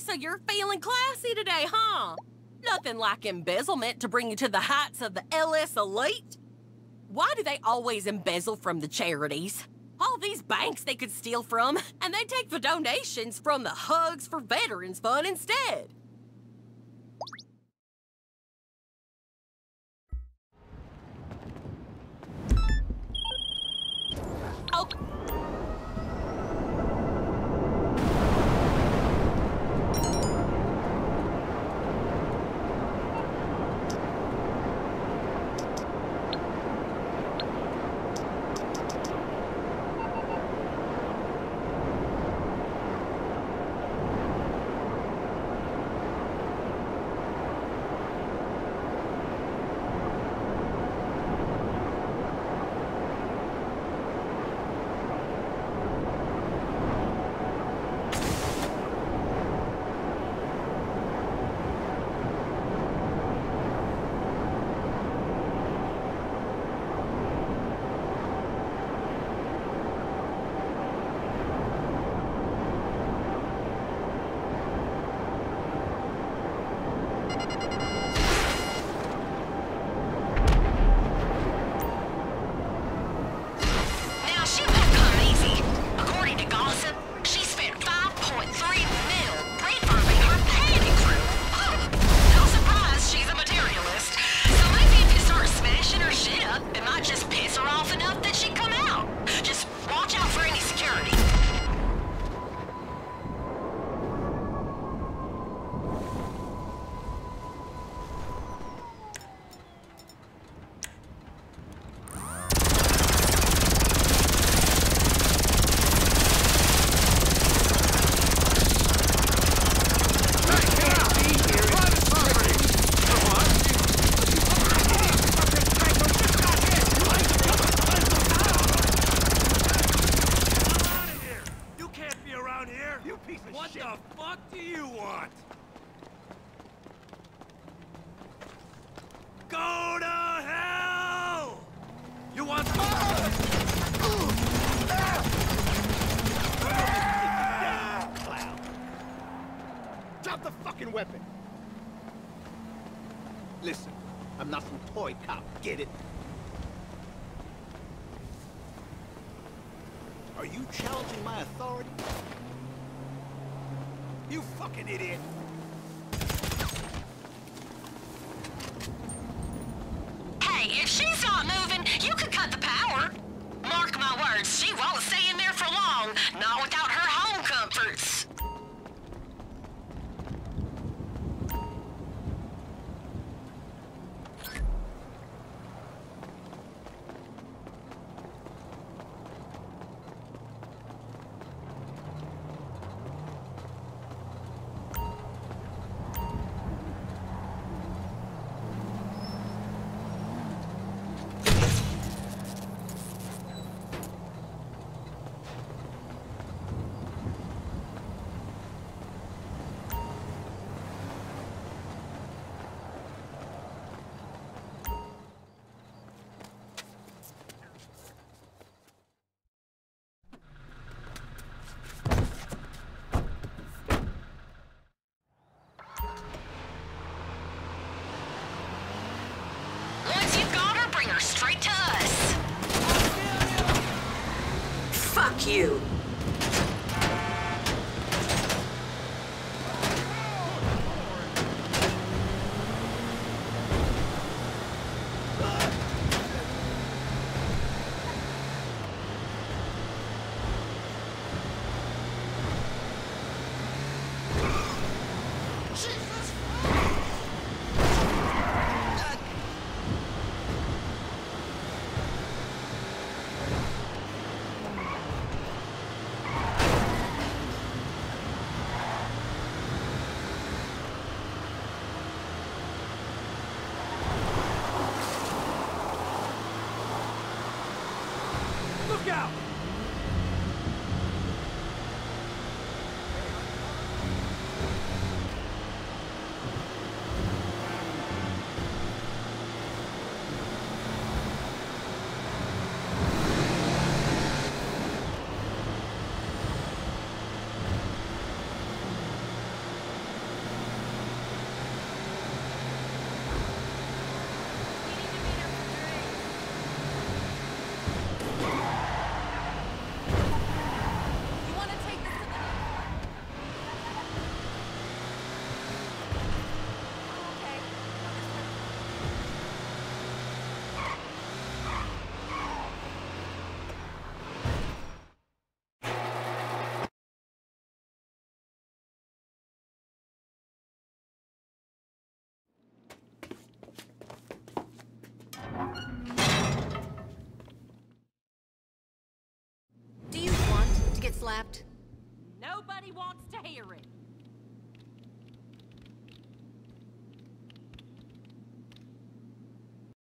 So you're feeling classy today, huh? Nothing like embezzlement to bring you to the heights of the LS Elite. Why do they always embezzle from the charities? All these banks they could steal from, and they take the donations from the Hugs for Veterans Fund instead. Oh. Go to hell! You want Drop the fucking weapon! Listen, I'm not some toy cop, get it? Are you challenging my authority? You fucking idiot! Hey, if she's not moving, you could cut the power. Mark my words, she won't stay in there for long, not without her home comforts. Straight to us. Fuck you. Look out! You want to take this to the... Okay. Do you want to get slapped? Nobody wants to hear it.